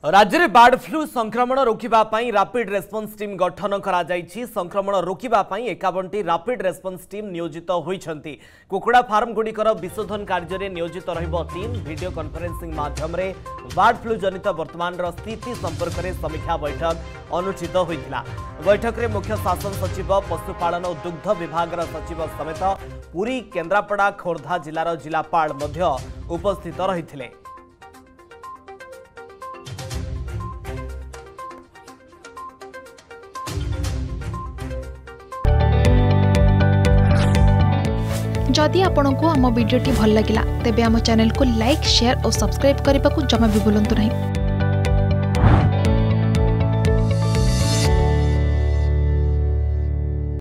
राज्य में bird flu संक्रमण रोकवाई रैपिड रेस्पॉन्स टीम गठन करा जायछि। संक्रमण रोकवाई 51टी रैपिड रेस्पॉन्स टीम नियोजित होइछन्ति। कुकुड़ा फार्म गुड़िकर विशोधन कार्य में नियोजित रहिबो टीम। वीडियो कॉन्फ्रेंसिंग माध्यम रे बर्ड फ्लू जनित वर्तमान स्थिति संपर्क में समीक्षा बैठक अनुष्ठित होइतिला। बैठक में मुख्य शासन सचिव पशुपालन और दुग्ध विभाग सचिव समेत पुरी केन्द्रापड़ा खोर्धा जिलार जिलापाल मध्य उपस्थित रहिथिले। जदि आपंक आम भिडी भल लगा तेब आम चैनल को लाइक शेयर और सब्सक्राइब करने को जमा भी भूलु नहीं।